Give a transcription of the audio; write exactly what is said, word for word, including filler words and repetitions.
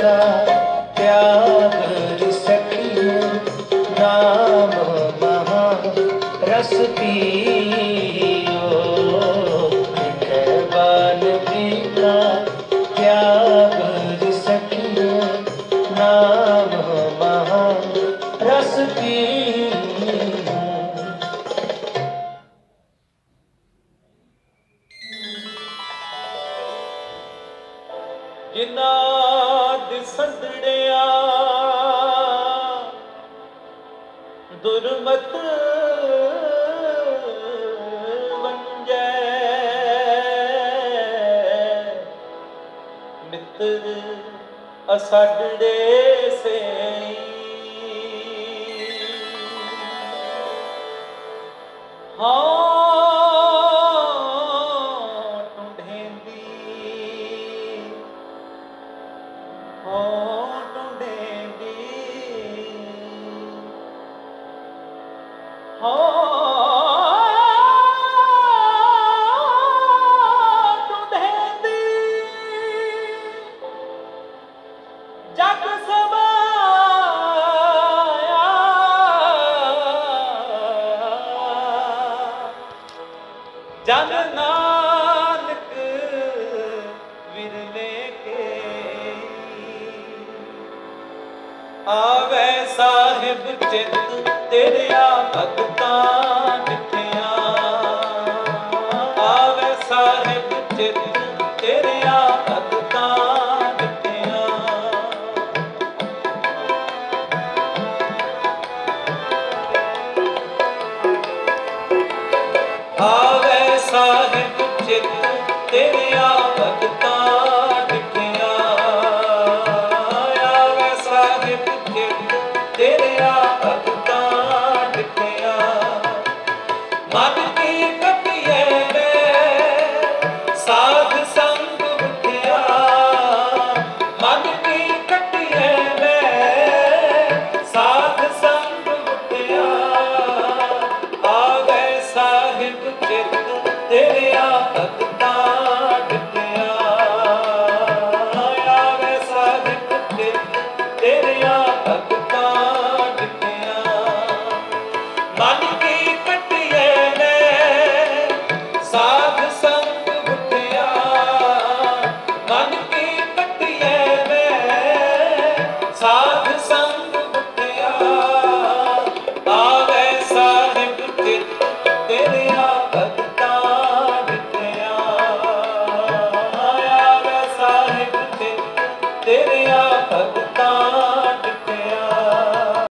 का त्याग सखियो नाम महा रस पियो। बानगी का त्याग सखियो नाम महा रस पियो। जिना दिसंदड़िया दुर्मत वंजै मित्र असाडड़े से हाँ जन नानक विरले के आवे साहिब चित तेरिया भगतां डिठिया। आवे साहिब चित तेरिया भगतां डिठिया। आवे साहिब चित तेरिया भगतां